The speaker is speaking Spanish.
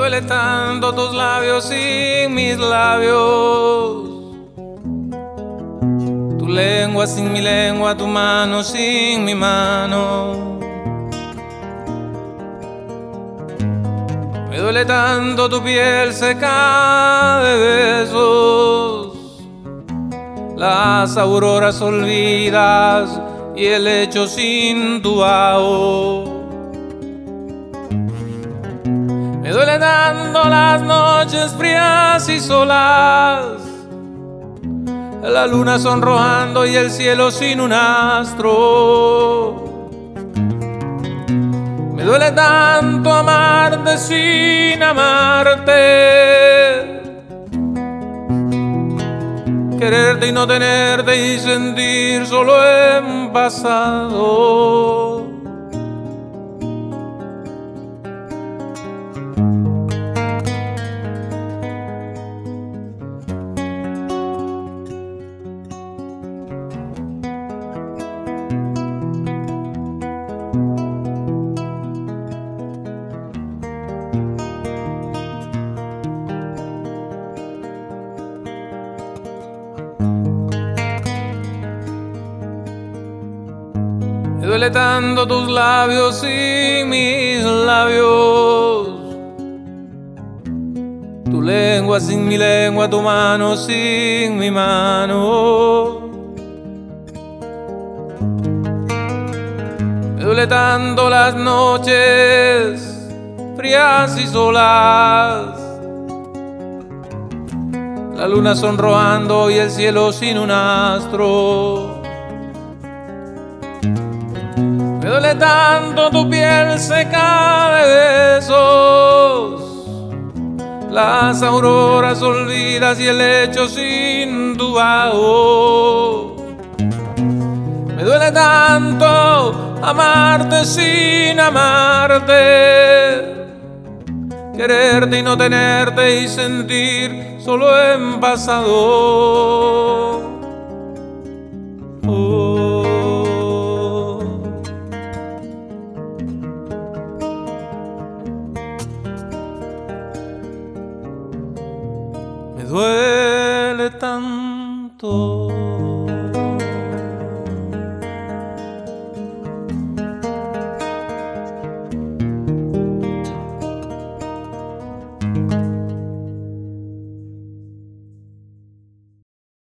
duele tanto tus labios sin mis labios, tu lengua sin mi lengua, tu mano sin mi mano. Me duele tanto tu piel seca de besos, las auroras olvidas y el lecho sin tu vaho. Me duele tanto las noches frías y solas, la luna sonrojando y el cielo sin un astro. Me duele tanto amarte sin amarte, quererte y no tenerte y sentir solo en pasado. Me duele tanto tus labios sin mis labios, tu lengua sin mi lengua, tu mano sin mi mano. Me duele tanto las noches frías y solas, la luna sonrojando y el cielo sin un astro. Me duele tanto tu piel seca de besos, las auroras olvidas y el lecho sin tu vaho. Me duele tanto amarte sin amarte, quererte y no tenerte y sentir solo en pasado. Me duele tanto.